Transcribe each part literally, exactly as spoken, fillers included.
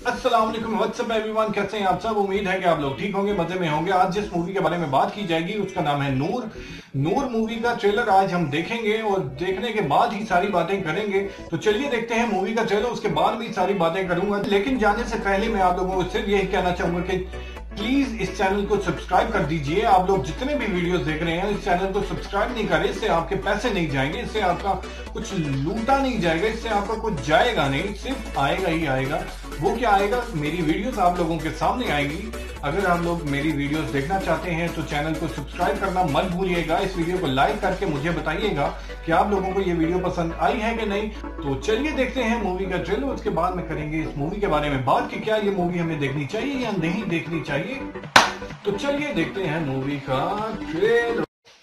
अस्सलाम वालेकुम, WhatsApp everyone, कैसे हैं आप सब। उम्मीद है कि आप लोग ठीक होंगे, मजे में होंगे। आज जिस मूवी के बारे में बात की जाएगी उसका नाम है नूर। नूर मूवी का ट्रेलर आज हम देखेंगे और देखने के बाद ही सारी बातें करेंगे। तो चलिए देखते हैं मूवी का ट्रेलर, उसके बाद भी सारी बातें करूंगा। लेकिन जाने से पहले मैं आप लोगों को सिर्फ यही कहना चाहूंगा कि प्लीज इस चैनल को सब्सक्राइब कर दीजिए। आप लोग जितने भी वीडियोस देख रहे हैं इस चैनल को सब्सक्राइब नहीं करें, इससे आपके पैसे नहीं जाएंगे, इससे आपका कुछ लूटा नहीं जाएगा, इससे आपका कुछ जाएगा नहीं, सिर्फ आएगा ही आएगा। वो क्या आएगा, मेरी वीडियोस आप लोगों के सामने आएंगी। अगर आप लोग मेरी वीडियोस देखना चाहते हैं तो चैनल को सब्सक्राइब करना मत भूलिएगा। इस वीडियो को लाइक करके मुझे बताइएगा कि आप लोगों को ये वीडियो पसंद आई है कि नहीं। तो चलिए देखते हैं मूवी का ट्रेलर, उसके बाद में करेंगे इस मूवी के बारे में बात कि क्या ये मूवी हमें देखनी चाहिए या नहीं देखनी चाहिए। तो चलिए देखते हैं मूवी का trailer.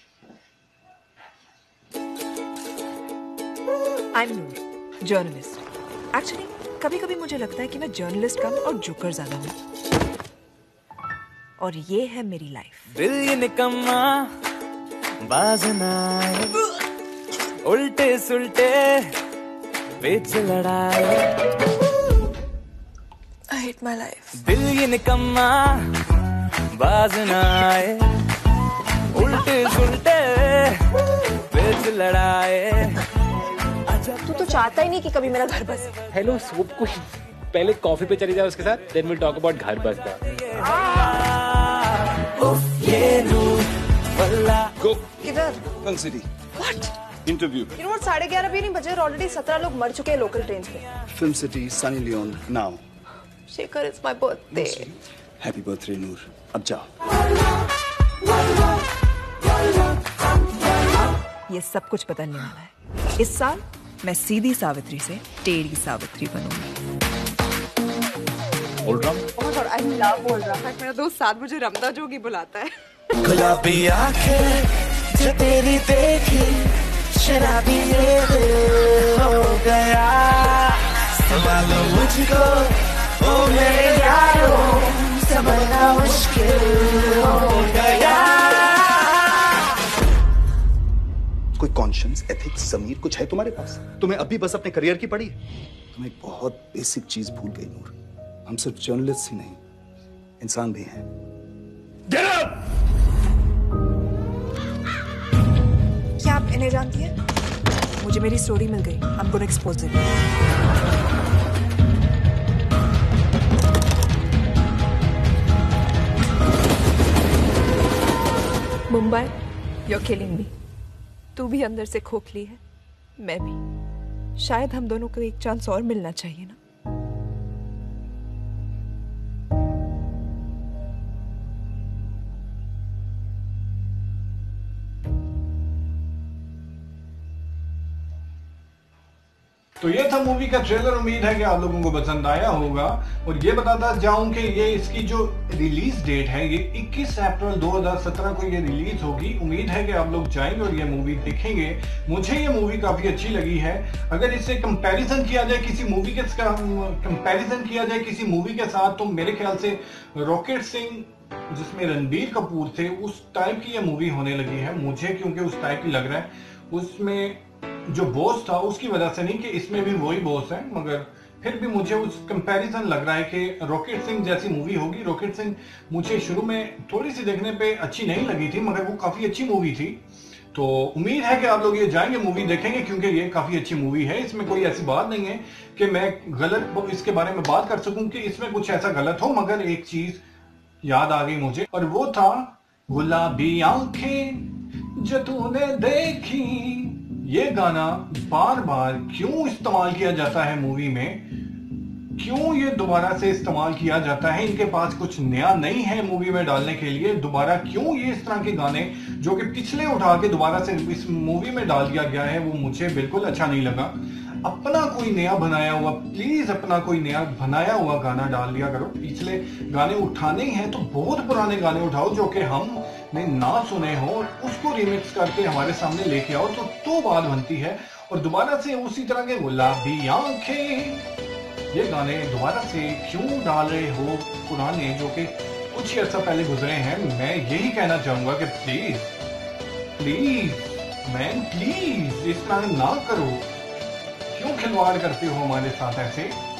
I am Noor, journalist. Actually कभी कभी मुझे लगता है कि मैं जर्नलिस्ट कम और जोकर ज्यादा हूँ। और ये है मेरी लाइफ। दिल ये निकम्मा बाज ना आए, उल्टे सुल्टे पेच लड़ाए। I hate my life. दिल ये निकम्मा बाज ना आए, उल्टे सुल्टे पेच लड़ाए। तू तो चाहता ही नहीं कि कभी मेरा घर बसे। हेलो सोप को पहले कॉफी पे चली जाए, उसके साथ देन विल टॉक अबाउट घर बसता। Go. किधर? Film City. What? Interview. You know what? साढ़े ग्यारह भी नहीं बजे और ऑलरेडी सत्रह लोग मर चुके हैं लोकल ट्रेन पे। Film City, Sunny Leone, now. Shekhar, it's my birthday. Happy birthday, Noor. अब जाओ। ये सब कुछ बदलने वाला है। इस साल मैं सीधी सावित्री से टेढ़ी सावित्री बनूंगी। बोल रहा हूँ। Oh my God, I love बोल रहा है। मेरा दोस्त सात बजे रमदा जोगी बुलाता है। गुलाबी आंखें जो तेरी देखी, शराबी ये दिल हो गया। संभालो मुझको ओ मेरे यारो, संभलना मुश्किल हो गया। कोई कॉन्शियंस, एथिक्स, ज़मीर कुछ है तुम्हारे पास? तुम्हें अभी बस अपने करियर की पड़ी? तुम एक बहुत बेसिक चीज भूल गई नूर। हम सिर्फ जर्नलिस्ट ही नहीं, इंसान भी हैं। Get up! क्या आप इन्हें जानती हैं? मुझे मेरी स्टोरी मिल गई। I'm gonna expose it. Mumbai, you're killing me. तू भी अंदर से खोखली है, मैं भी। शायद हम दोनों को एक चांस और मिलना चाहिए ना। तो ये था मूवी का ट्रेलर। उम्मीद है कि आप लोगों को पसंद आया होगा। और ये बताता जाऊं कि ये इसकी जो रिलीज डेट है ये इक्कीस अप्रैल दो हज़ार सत्रह को ये रिलीज होगी। उम्मीद है कि आप लोग जाएंगे और ये मूवी देखेंगे। मुझे ये मूवी काफी अच्छी लगी है। अगर इससे कंपैरिजन किया जाए किसी मूवी के कंपैरिजन किया जाए किसी मूवी के साथ, तो मेरे ख्याल से रॉकेट सिंह जिसमें रणबीर कपूर थे उस टाइप की ये मूवी होने लगी है मुझे, क्योंकि उस टाइप की लग रहा है। उसमें जो बॉस था उसकी वजह से नहीं कि इसमें भी वही बॉस है, मगर फिर भी मुझे उस कंपैरिजन लग रहा है कि रॉकेट सिंह जैसी मूवी होगी। रॉकेट सिंह मुझे शुरू में थोड़ी सी देखने पे अच्छी नहीं लगी थी, मगर वो काफी अच्छी मूवी थी। तो उम्मीद है कि आप लोग ये जाएंगे, मूवी देखेंगे, क्योंकि ये काफी अच्छी मूवी है। इसमें कोई ऐसी बात नहीं है कि मैं गलत इसके बारे में बात कर सकूं कि इसमें कुछ ऐसा गलत हो, मगर एक चीज याद आ गई मुझे, और वो था गुलाबी आंखें जो तूने देखी। ये गाना बार बार क्यों इस्तेमाल किया जाता है मूवी में, क्यों ये दोबारा से इस्तेमाल किया जाता है? इनके पास कुछ नया नहीं है मूवी में डालने के लिए। दोबारा क्यों ये इस तरह के गाने जो कि पिछले उठा के दोबारा से इस मूवी में डाल दिया गया है, वो मुझे बिल्कुल अच्छा नहीं लगा। अपना कोई नया बनाया हुआ, प्लीज अपना कोई नया बनाया हुआ गाना डाल दिया करो। पिछले गाने उठाने हैं तो बहुत पुराने गाने उठाओ जो कि हम ने ना सुने हो, और उसको रिमिक्स करके हमारे सामने लेके आओ, तो तो बात बनती है। और दोबारा से उसी तरह के गुलाबी आंखें ये गाने दोबारा से क्यों डाल रहे हो पुराने, जो कि कुछ ही अर्सा पहले गुजरे हैं। मैं यही कहना चाहूंगा कि प्लीज प्लीज मैन प्लीज इस तरह ना करो। क्यों खिलवाड़ करते हो हमारे साथ ऐसे?